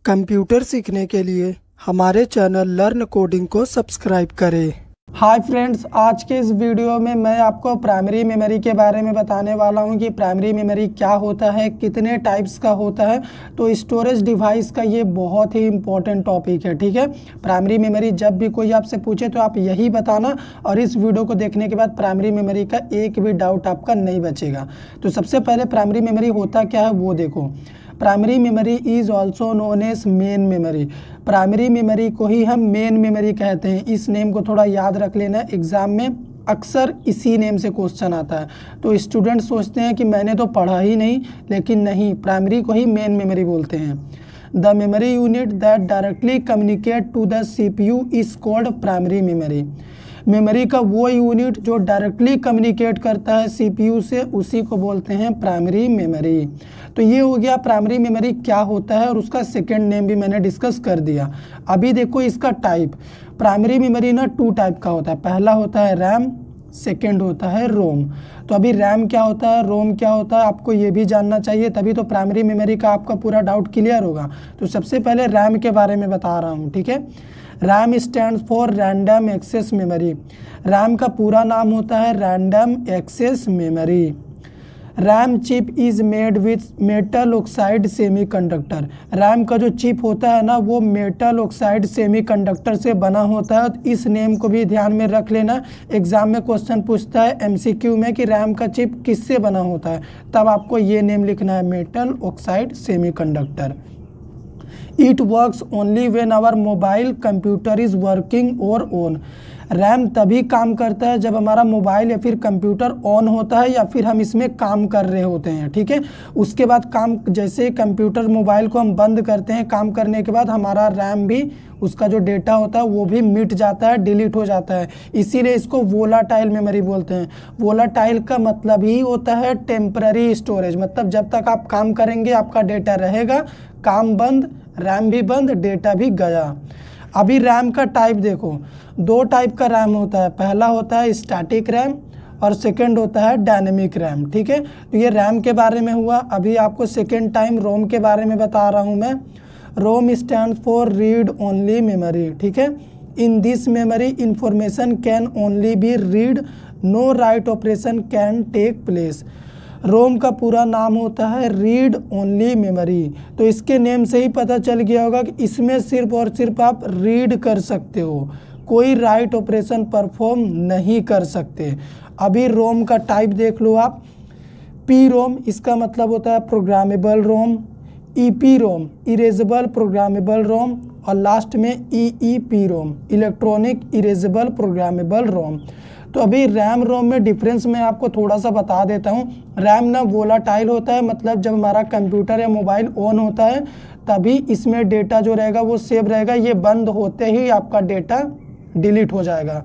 Computer सीखने के लिए हमारे चैनल लर्न कोडिंग को सब्सक्राइब करें। हाय फ्रेंड्स, आज के इस वीडियो में मैं आपको प्राइमरी मेमोरी के बारे में बताने वाला हूं कि प्राइमरी मेमोरी क्या होता है, कितने टाइप्स का होता है। तो स्टोरेज डिवाइस का ये बहुत ही इंपॉर्टेंट टॉपिक है, ठीक है। प्राइमरी मेमोरी जब भी कोई आपसे पूछे तो आप यही बताना, और इस वीडियो को देखने के बाद प्राइमरी मेमोरी का एक भी डाउट आपका नहीं बचेगा। तो सबसे पहले प्राइमरी मेमोरी होता क्या है वो देखो। Primary memory is also known as main memory. Primary memory को ही हम मेन मेमोरी कहते हैं। इस नेम को थोड़ा याद रख लेना, एग्जाम में अक्सर इसी नेम से क्वेश्चन आता है। तो स्टूडेंट सोचते हैं कि मैंने तो पढ़ा ही नहीं, लेकिन नहीं, प्राइमरी को ही मेन मेमोरी बोलते हैं। The memory unit that directly communicate to the CPU is called primary memory. Memory का वो यूनिट जो डायरेक्टली कम्युनिकेट करता है CPU से, उसी को बोलते हैं प्राइमरी मेमोरी। तो ये हो गया प्राइमरी मेमोरी क्या होता है, और उसका सेकेंड नेम भी मैंने डिस्कस कर दिया। अभी देखो इसका टाइप। प्राइमरी मेमोरी ना 2 टाइप का होता है। पहला होता है रैम, सेकेंड होता है रोम। तो अभी रैम क्या होता है, रोम क्या होता है, आपको ये भी जानना चाहिए, तभी तो प्राइमरी मेमोरी का आपका पूरा डाउट क्लियर होगा। तो सबसे पहले रैम के बारे में बता रहा हूँ, ठीक है। RAM stands for random access memory. RAM का पूरा नाम होता है random access memory. RAM chip is made with metal oxide semiconductor. RAM का जो चिप होता है ना, वो मेटल ऑक्साइड सेमीकंडक्टर से बना होता है। तो इस नेम को भी ध्यान में रख लेना। एग्जाम में क्वेश्चन पूछता है MCQ में कि रैम का चिप किससे बना होता है, तब आपको ये नेम लिखना है, metal oxide semiconductor. It works only when our mobile computer is working और ऑन। रैम तभी काम करता है जब हमारा मोबाइल या फिर कंप्यूटर ऑन होता है, या फिर हम इसमें काम कर रहे होते हैं, ठीक है। उसके बाद काम, जैसे कंप्यूटर मोबाइल को हम बंद करते हैं, काम करने के बाद हमारा रैम भी, उसका जो डेटा होता है वो भी मिट जाता है, डिलीट हो जाता है। इसीलिए इसको वोलाटाइल मेमोरी बोलते हैं। वोलाटाइल का मतलब ही होता है टेम्पररी स्टोरेज, मतलब जब तक आप काम करेंगे आपका डेटा रहेगा, काम बंद, रैम भी बंद, डेटा भी गया। अभी रैम का टाइप देखो, 2 टाइप का रैम होता है। पहला होता है स्टैटिक रैम और सेकंड होता है डायनेमिक रैम, ठीक है। तो ये रैम के बारे में हुआ। अभी आपको सेकंड टाइम रोम के बारे में बता रहा हूँ मैं। ROM stand for read only memory, ठीक है। In this memory information can only be read, no write operation can take place. ROM का पूरा नाम होता है रीड ओनली मेमोरी। तो इसके नेम से ही पता चल गया होगा कि इसमें सिर्फ और सिर्फ आप रीड कर सकते हो, कोई राइट ऑपरेशन परफॉर्म नहीं कर सकते। अभी रोम का टाइप देख लो आप। पी रोम, इसका मतलब होता है programmable ROM. EP ROM, erasable programmable ROM. और लास्ट में EEP ROM, electronic erasable programmable ROM. तो अभी रैम रोम में डिफरेंस मैं आपको थोड़ा सा बता देता हूँ। रैम ना वोलाटाइल होता है, मतलब जब हमारा कंप्यूटर या मोबाइल ऑन होता है तभी इसमें डेटा जो रहेगा वो सेव रहेगा। ये बंद होते ही आपका डेटा डिलीट हो जाएगा।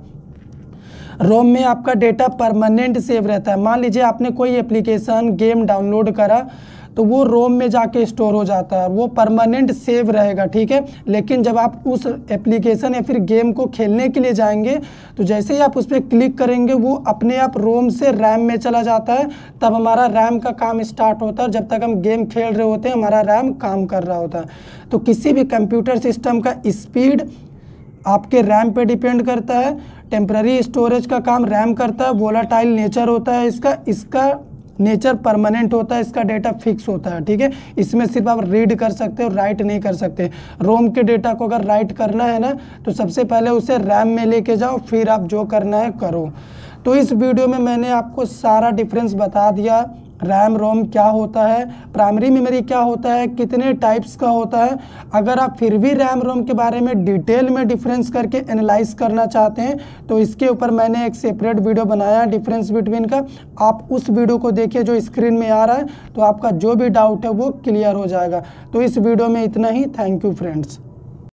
रोम में आपका डेटा परमानेंट सेव रहता है। मान लीजिए आपने कोई एप्लीकेशन, गेम डाउनलोड करा, तो वो रोम में जाके स्टोर हो जाता है, वो परमानेंट सेव रहेगा, ठीक है। लेकिन जब आप उस एप्लीकेशन या फिर गेम को खेलने के लिए जाएंगे, तो जैसे ही आप उस पर क्लिक करेंगे वो अपने आप रोम से रैम में चला जाता है। तब हमारा रैम का काम स्टार्ट होता है। जब तक हम गेम खेल रहे होते हैं हमारा रैम काम कर रहा होता है। तो किसी भी कंप्यूटर सिस्टम का स्पीड आपके रैम पे डिपेंड करता है। टेम्पररी स्टोरेज का काम रैम करता है। वोलाटाइल नेचर होता है इसका नेचर परमानेंट होता है, इसका डेटा फिक्स होता है, ठीक है। इसमें सिर्फ आप रीड कर सकते हो, राइट नहीं कर सकते। रोम के डेटा को अगर राइट करना है ना, तो सबसे पहले उसे रैम में लेके जाओ, फिर आप जो करना है करो। तो इस वीडियो में मैंने आपको सारा डिफरेंस बता दिया। रैम रोम क्या होता है, प्राइमरी मेमोरी क्या होता है, कितने टाइप्स का होता है। अगर आप फिर भी रैम रोम के बारे में डिटेल में डिफरेंस करके एनालाइज करना चाहते हैं, तो इसके ऊपर मैंने एक सेपरेट वीडियो बनाया डिफरेंस बिटवीन का। आप उस वीडियो को देखिए जो स्क्रीन में आ रहा है, तो आपका जो भी डाउट है वो क्लियर हो जाएगा। तो इस वीडियो में इतना ही। Thank you friends.